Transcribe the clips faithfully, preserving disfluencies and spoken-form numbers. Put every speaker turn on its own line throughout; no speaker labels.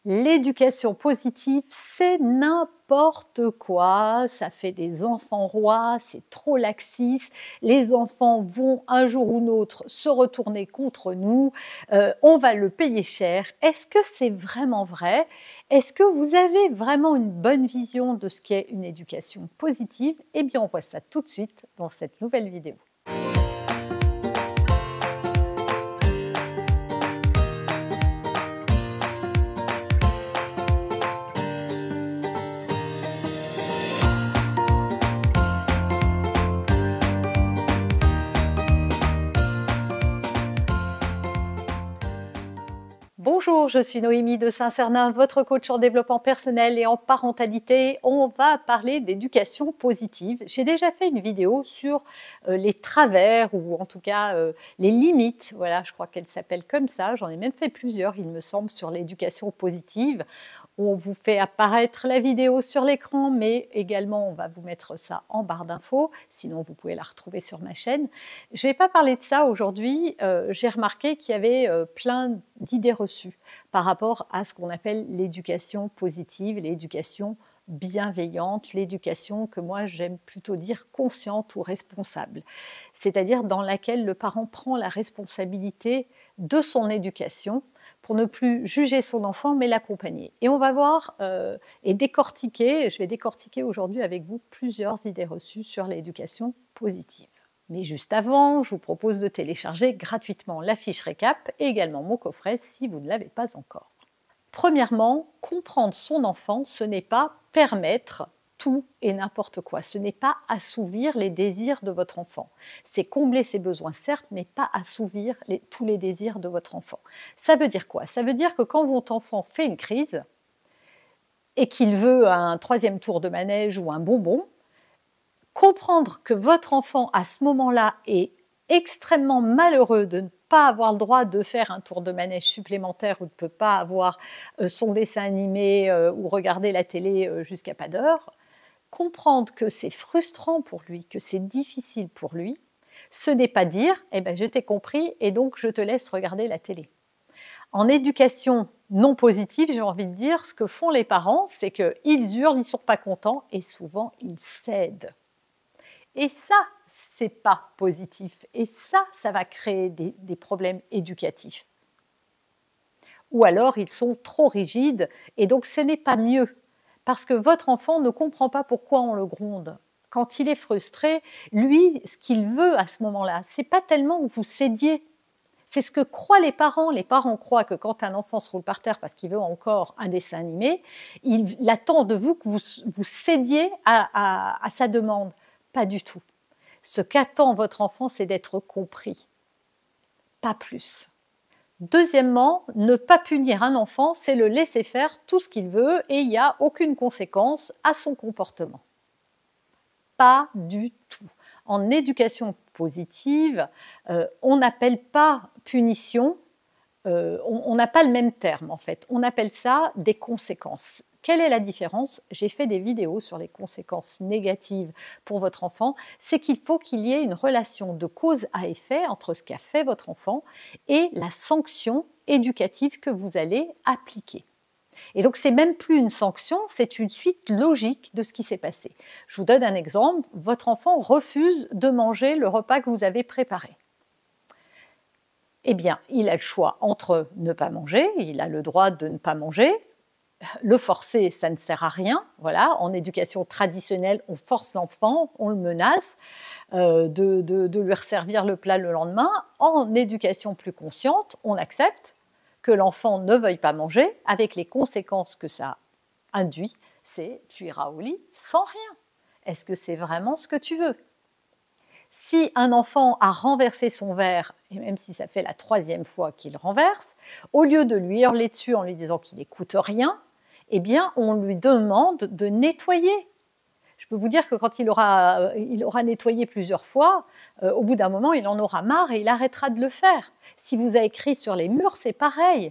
L'éducation positive, c'est n'importe quoi, ça fait des enfants rois, c'est trop laxiste, les enfants vont un jour ou l'autre se retourner contre nous, euh, on va le payer cher. Est-ce que c'est vraiment vrai? Est-ce que vous avez vraiment une bonne vision de ce qu'est une éducation positive? Eh bien, on voit ça tout de suite dans cette nouvelle vidéo. Bonjour, je suis Noémie de Saint-Cernin, votre coach en développement personnel et en parentalité. On va parler d'éducation positive. J'ai déjà fait une vidéo sur euh, les travers ou en tout cas euh, les limites. Voilà, je crois qu'elle s'appelle comme ça. J'en ai même fait plusieurs, il me semble, sur l'éducation positive. On vous fait apparaître la vidéo sur l'écran, mais également on va vous mettre ça en barre d'infos, sinon vous pouvez la retrouver sur ma chaîne. Je ne vais pas parler de ça aujourd'hui, euh, j'ai remarqué qu'il y avait euh, plein d'idées reçues par rapport à ce qu'on appelle l'éducation positive, l'éducation bienveillante, l'éducation que moi j'aime plutôt dire consciente ou responsable, c'est-à-dire dans laquelle le parent prend la responsabilité de son éducation, pour ne plus juger son enfant, mais l'accompagner. Et on va voir euh, et décortiquer, je vais décortiquer aujourd'hui avec vous plusieurs idées reçues sur l'éducation positive. Mais juste avant, je vous propose de télécharger gratuitement la fiche récap et également mon coffret si vous ne l'avez pas encore. Premièrement, comprendre son enfant, ce n'est pas permettre tout et n'importe quoi. Ce n'est pas assouvir les désirs de votre enfant. C'est combler ses besoins, certes, mais pas assouvir les, tous les désirs de votre enfant. Ça veut dire quoi? Ça veut dire que quand votre enfant fait une crise et qu'il veut un troisième tour de manège ou un bonbon, comprendre que votre enfant, à ce moment-là, est extrêmement malheureux de ne pas avoir le droit de faire un tour de manège supplémentaire ou ne peut pas avoir euh, son dessin animé euh, ou regarder la télé euh, jusqu'à pas d'heure, comprendre que c'est frustrant pour lui, que c'est difficile pour lui, ce n'est pas dire « eh ben, je t'ai compris et donc je te laisse regarder la télé ». En éducation non positive, j'ai envie de dire, ce que font les parents, c'est qu'ils hurlent, ils ne sont pas contents et souvent ils cèdent. Et ça, c'est pas positif. Et ça, ça va créer des, des problèmes éducatifs. Ou alors, ils sont trop rigides et donc ce n'est pas mieux. Parce que votre enfant ne comprend pas pourquoi on le gronde. Quand il est frustré, lui, ce qu'il veut à ce moment-là, c'est pas tellement que vous cédiez. C'est ce que croient les parents. Les parents croient que quand un enfant se roule par terre parce qu'il veut encore un dessin animé, il, il attend de vous que vous, vous cédiez à, à, à sa demande. Pas du tout. Ce qu'attend votre enfant, c'est d'être compris. Pas plus. Deuxièmement, ne pas punir un enfant, c'est le laisser faire tout ce qu'il veut et il n'y a aucune conséquence à son comportement. Pas du tout. En éducation positive, euh, on n'appelle pas punition, euh, on n'a pas le même terme en fait, on appelle ça des conséquences. Quelle est la différence? J'ai fait des vidéos sur les conséquences négatives pour votre enfant. C'est qu'il faut qu'il y ait une relation de cause à effet entre ce qu'a fait votre enfant et la sanction éducative que vous allez appliquer. Et donc, c'est même plus une sanction, c'est une suite logique de ce qui s'est passé. Je vous donne un exemple. Votre enfant refuse de manger le repas que vous avez préparé. Eh bien, il a le choix entre ne pas manger, il a le droit de ne pas manger. Le forcer, ça ne sert à rien. Voilà, en éducation traditionnelle, on force l'enfant, on le menace euh, de, de, de lui resservir le plat le lendemain. En éducation plus consciente, on accepte que l'enfant ne veuille pas manger, avec les conséquences que ça induit, c'est tu iras au lit sans rien. Est-ce que c'est vraiment ce que tu veux? Si un enfant a renversé son verre, et même si ça fait la troisième fois qu'il renverse, au lieu de lui hurler dessus en lui disant qu'il n'écoute rien, eh bien, on lui demande de nettoyer. Je peux vous dire que quand il aura, il aura nettoyé plusieurs fois, euh, au bout d'un moment, il en aura marre et il arrêtera de le faire. Si vous avez écrit sur les murs, c'est pareil.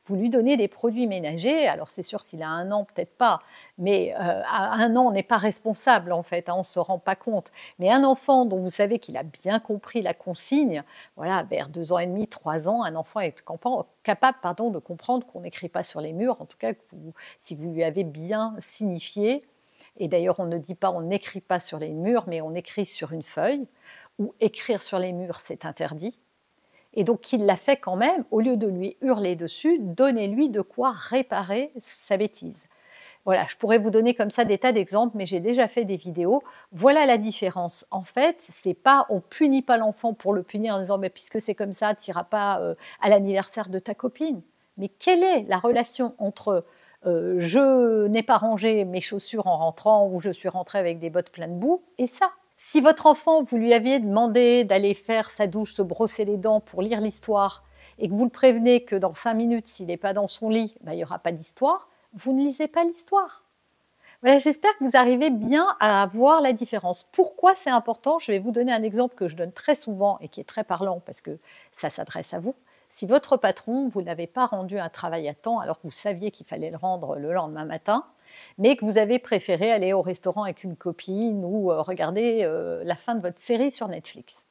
vous lui donnez des produits ménagers. Alors c'est sûr, s'il a un an, peut-être pas, mais euh, à un an, on n'est pas responsable en fait, hein, on ne se rend pas compte. Mais un enfant dont vous savez qu'il a bien compris la consigne, voilà, vers deux ans et demi, trois ans, un enfant est capable pardon, de comprendre qu'on n'écrit pas sur les murs, en tout cas vous, si vous lui avez bien signifié. Et d'ailleurs, on ne dit pas on n'écrit pas sur les murs, mais on écrit sur une feuille, ou écrire sur les murs, c'est interdit. Et donc, il l'a fait quand même, au lieu de lui hurler dessus, donnez-lui de quoi réparer sa bêtise. Voilà, je pourrais vous donner comme ça des tas d'exemples, mais j'ai déjà fait des vidéos. Voilà la différence. En fait, c'est pas, on punit pas l'enfant pour le punir en disant, mais puisque c'est comme ça, tu n'iras pas euh, à l'anniversaire de ta copine. Mais quelle est la relation entre euh, je n'ai pas rangé mes chaussures en rentrant ou je suis rentrée avec des bottes pleines de boue et ça? Si votre enfant, vous lui aviez demandé d'aller faire sa douche, se brosser les dents pour lire l'histoire, et que vous le prévenez que dans cinq minutes, s'il n'est pas dans son lit, ben, il n'y aura pas d'histoire, vous ne lisez pas l'histoire. Voilà, j'espère que vous arrivez bien à voir la différence. Pourquoi c'est important? Je vais vous donner un exemple que je donne très souvent et qui est très parlant parce que ça s'adresse à vous. Si votre patron, vous n'avez pas rendu un travail à temps alors que vous saviez qu'il fallait le rendre le lendemain matin, mais que vous avez préféré aller au restaurant avec une copine ou euh, regarder euh, la fin de votre série sur Netflix.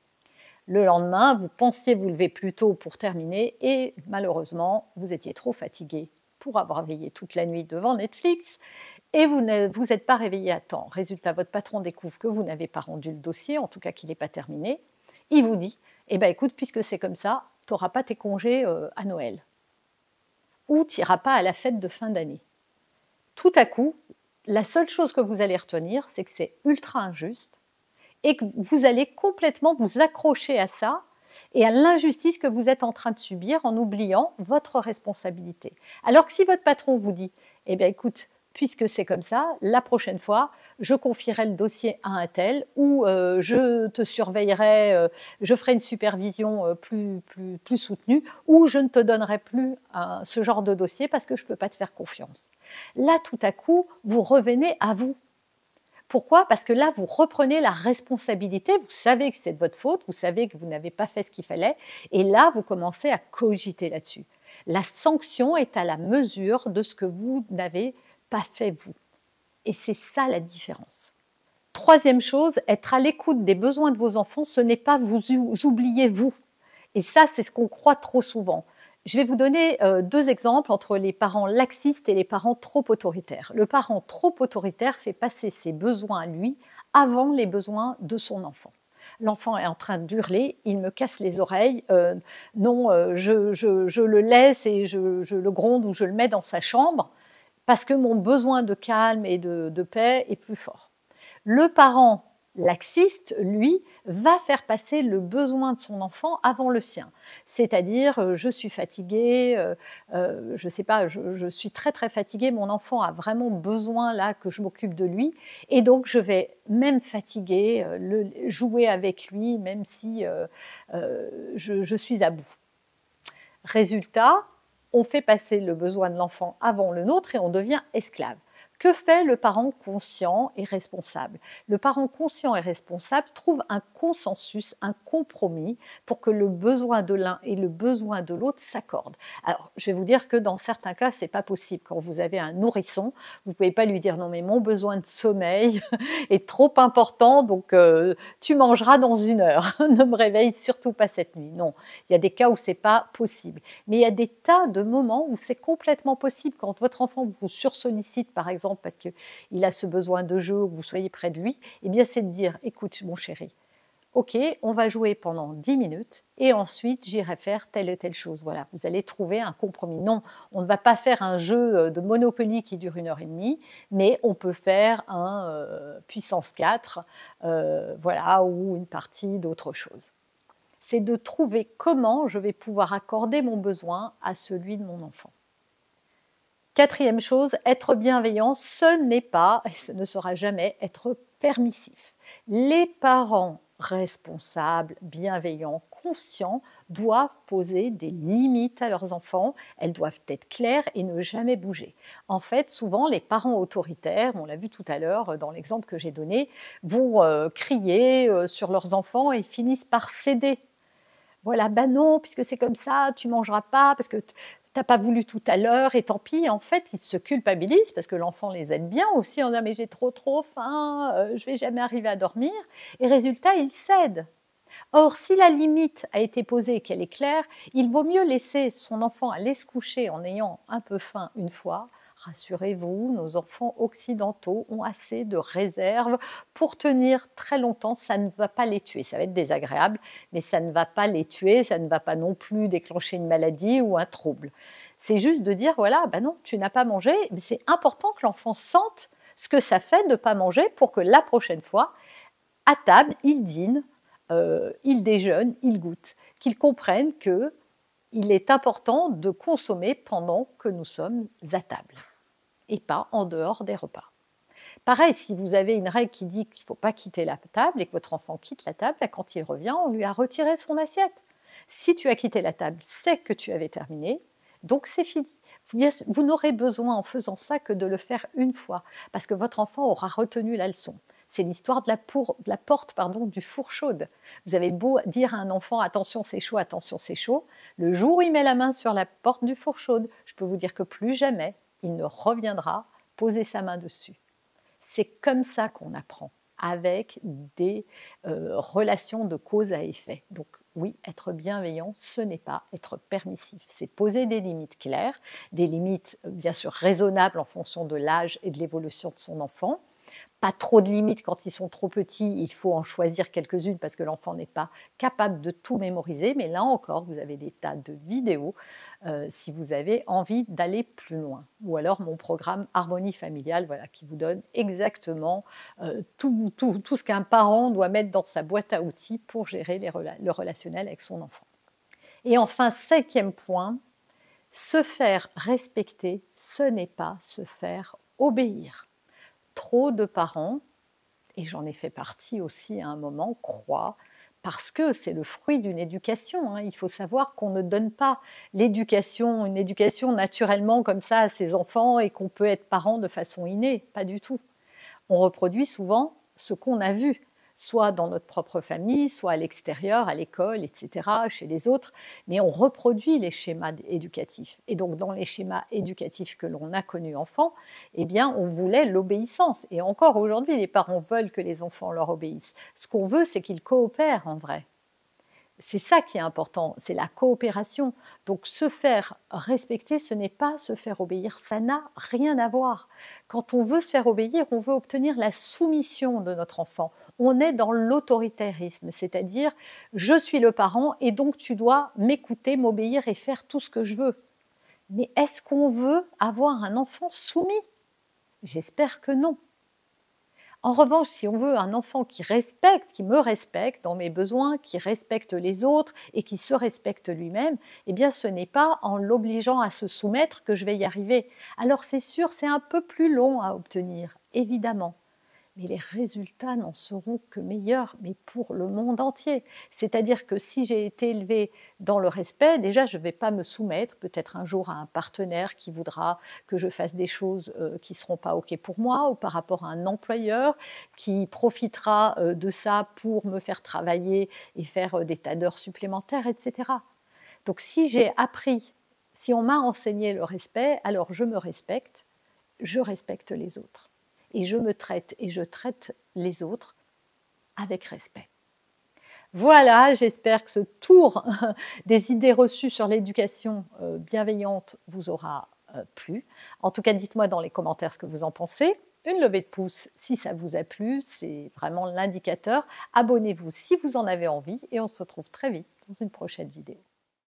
Le lendemain, vous pensiez vous lever plus tôt pour terminer et malheureusement, vous étiez trop fatigué pour avoir veillé toute la nuit devant Netflix et vous ne vous êtes pas réveillé à temps. Résultat, votre patron découvre que vous n'avez pas rendu le dossier, en tout cas qu'il n'est pas terminé. Il vous dit, eh ben écoute, puisque c'est comme ça, tu n'auras pas tes congés euh, à Noël ou tu n'iras pas à la fête de fin d'année. Tout à coup, la seule chose que vous allez retenir, c'est que c'est ultra injuste et que vous allez complètement vous accrocher à ça et à l'injustice que vous êtes en train de subir en oubliant votre responsabilité. Alors que si votre patron vous dit, eh bien écoute, puisque c'est comme ça, la prochaine fois, je confierai le dossier à un tel ou euh, je te surveillerai, euh, je ferai une supervision euh, plus, plus, plus soutenue ou je ne te donnerai plus euh, ce genre de dossier parce que je ne peux pas te faire confiance. Là, tout à coup, vous revenez à vous. Pourquoi? Parce que là, vous reprenez la responsabilité, vous savez que c'est de votre faute, vous savez que vous n'avez pas fait ce qu'il fallait, et là, vous commencez à cogiter là-dessus. La sanction est à la mesure de ce que vous n'avez pas fait vous. Et c'est ça la différence. Troisième chose, être à l'écoute des besoins de vos enfants, ce n'est pas vous oublier vous. Et ça, c'est ce qu'on croit trop souvent. Je vais vous donner euh, deux exemples entre les parents laxistes et les parents trop autoritaires. Le parent trop autoritaire fait passer ses besoins à lui avant les besoins de son enfant. L'enfant est en train d'hurler, il me casse les oreilles, euh, non, euh, je, je, je le laisse et je, je le gronde ou je le mets dans sa chambre parce que mon besoin de calme et de, de paix est plus fort. Le parent laxiste, lui, va faire passer le besoin de son enfant avant le sien. C'est-à-dire, euh, je suis fatiguée, euh, euh, je ne sais pas, je, je suis très très fatiguée, mon enfant a vraiment besoin là que je m'occupe de lui, et donc je vais même fatiguer, euh, le, jouer avec lui, même si euh, euh, je, je suis à bout. Résultat, on fait passer le besoin de l'enfant avant le nôtre et on devient esclave. Que fait le parent conscient et responsable? Le parent conscient et responsable trouve un consensus, un compromis pour que le besoin de l'un et le besoin de l'autre s'accordent. Alors, je vais vous dire que dans certains cas, c'est pas possible. Quand vous avez un nourrisson, vous pouvez pas lui dire non mais mon besoin de sommeil est trop important, donc euh, tu mangeras dans une heure. Ne me réveille surtout pas cette nuit. Non, il y a des cas où c'est pas possible. Mais il y a des tas de moments où c'est complètement possible. Quand votre enfant vous sursollicite, par exemple, parce qu'il a ce besoin de jeu, que vous soyez près de lui, eh bien c'est de dire, écoute mon chéri, ok, on va jouer pendant dix minutes et ensuite j'irai faire telle et telle chose. Voilà, vous allez trouver un compromis. Non, on ne va pas faire un jeu de Monopoly qui dure une heure et demie, mais on peut faire un euh, puissance quatre, euh, voilà, ou une partie d'autre chose. C'est de trouver comment je vais pouvoir accorder mon besoin à celui de mon enfant. Quatrième chose, être bienveillant, ce n'est pas, et ce ne sera jamais, être permissif. Les parents responsables, bienveillants, conscients, doivent poser des limites à leurs enfants. Elles doivent être claires et ne jamais bouger. En fait, souvent, les parents autoritaires, on l'a vu tout à l'heure dans l'exemple que j'ai donné, vont euh, crier euh, sur leurs enfants et finissent par céder. Voilà, ben non, puisque c'est comme ça, tu ne mangeras pas, parce que t'as pas voulu tout à l'heure et tant pis. En fait, ils se culpabilisent parce que l'enfant les aide bien aussi en disant mais j'ai trop trop faim, euh, je vais jamais arriver à dormir. Et résultat, ils cèdent. Or, si la limite a été posée et qu'elle est claire, il vaut mieux laisser son enfant aller se coucher en ayant un peu faim une fois. Rassurez-vous, nos enfants occidentaux ont assez de réserve pour tenir très longtemps. Ça ne va pas les tuer. Ça va être désagréable, mais ça ne va pas les tuer. Ça ne va pas non plus déclencher une maladie ou un trouble. C'est juste de dire, voilà, ben non, tu n'as pas mangé. Mais c'est important que l'enfant sente ce que ça fait de ne pas manger pour que la prochaine fois, à table, il dîne, euh, il déjeune, il goûte. Qu'il comprenne qu'il est important de consommer pendant que nous sommes à table et pas en dehors des repas. Pareil, si vous avez une règle qui dit qu'il ne faut pas quitter la table et que votre enfant quitte la table, quand il revient, on lui a retiré son assiette. Si tu as quitté la table, c'est que tu avais terminé, donc c'est fini. Vous, vous n'aurez besoin en faisant ça que de le faire une fois, parce que votre enfant aura retenu la leçon. C'est l'histoire de la, pour, de la porte pardon, du four chaude. Vous avez beau dire à un enfant « attention c'est chaud, attention c'est chaud », le jour où il met la main sur la porte du four chaude, je peux vous dire que plus jamais il ne reviendra poser sa main dessus. C'est comme ça qu'on apprend, avec des euh, relations de cause à effet. Donc oui, être bienveillant, ce n'est pas être permissif, c'est poser des limites claires, des limites bien sûr raisonnables en fonction de l'âge et de l'évolution de son enfant. Pas trop de limites quand ils sont trop petits, il faut en choisir quelques-unes parce que l'enfant n'est pas capable de tout mémoriser. Mais là encore, vous avez des tas de vidéos euh, si vous avez envie d'aller plus loin. Ou alors mon programme Harmonie familiale, voilà, qui vous donne exactement euh, tout, tout, tout ce qu'un parent doit mettre dans sa boîte à outils pour gérer les rela- le relationnel avec son enfant. Et enfin, cinquième point, se faire respecter, ce n'est pas se faire obéir. Trop de parents, et j'en ai fait partie aussi à un moment, croient, parce que c'est le fruit d'une éducation. Hein. Il faut savoir qu'on ne donne pas l'éducation, une éducation naturellement comme ça à ses enfants et qu'on peut être parent de façon innée, pas du tout. On reproduit souvent ce qu'on a vu, soit dans notre propre famille, soit à l'extérieur, à l'école, et cetera, chez les autres, mais on reproduit les schémas éducatifs. Et donc, dans les schémas éducatifs que l'on a connus enfants, eh bien, on voulait l'obéissance. Et encore aujourd'hui, les parents veulent que les enfants leur obéissent. Ce qu'on veut, c'est qu'ils coopèrent en vrai. C'est ça qui est important, c'est la coopération. Donc se faire respecter, ce n'est pas se faire obéir, ça n'a rien à voir. Quand on veut se faire obéir, on veut obtenir la soumission de notre enfant. On est dans l'autoritarisme, c'est-à-dire je suis le parent et donc tu dois m'écouter, m'obéir et faire tout ce que je veux. Mais est-ce qu'on veut avoir un enfant soumis? J'espère que non. En revanche, si on veut un enfant qui respecte, qui me respecte dans mes besoins, qui respecte les autres et qui se respecte lui-même, eh bien ce n'est pas en l'obligeant à se soumettre que je vais y arriver. Alors c'est sûr, c'est un peu plus long à obtenir, évidemment. Mais les résultats n'en seront que meilleurs, mais pour le monde entier. C'est-à-dire que si j'ai été élevée dans le respect, déjà je ne vais pas me soumettre peut-être un jour à un partenaire qui voudra que je fasse des choses euh, qui ne seront pas OK pour moi, ou par rapport à un employeur qui profitera euh, de ça pour me faire travailler et faire euh, des tas d'heures supplémentaires, et cetera. Donc si j'ai appris, si on m'a enseigné le respect, alors je me respecte, je respecte les autres. Et je me traite et je traite les autres avec respect. Voilà, j'espère que ce tour des idées reçues sur l'éducation bienveillante vous aura plu. En tout cas, dites-moi dans les commentaires ce que vous en pensez. Une levée de pouce si ça vous a plu, c'est vraiment l'indicateur. Abonnez-vous si vous en avez envie et on se retrouve très vite dans une prochaine vidéo.